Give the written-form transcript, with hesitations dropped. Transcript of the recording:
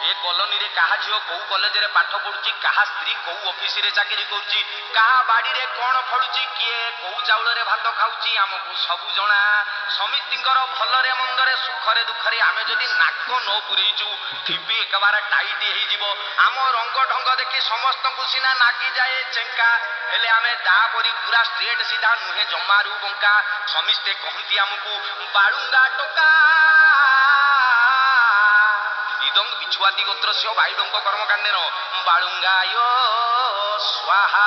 ए colony रे कहा झियो को कॉलेज रे पाठ पढुची कहा स्त्री को ऑफिस रे चाकरी करूची कहा बाड़ी रे कोन फळुची किए को चाउल रे भात खाउची हमकु सबु जणा समितिंकर भल रे मंद रे सुख रे दुख रे आमे जदी नाक न पुरेइचू थिबे एकबार टाइट हेइ जिवो आम रंग ढंग देखि समस्त को सिना नागी जाए चेंका हेले आमे दा करी पूरा स्ट्रेट सीधा नुहे जमारू बंका समिस्ते कहंती हमकु बाळुंगा टोका इदंग बिछुआती गोत्रस्य भाईडंग कर्मकांडेर बाळुंगायो स्वाहा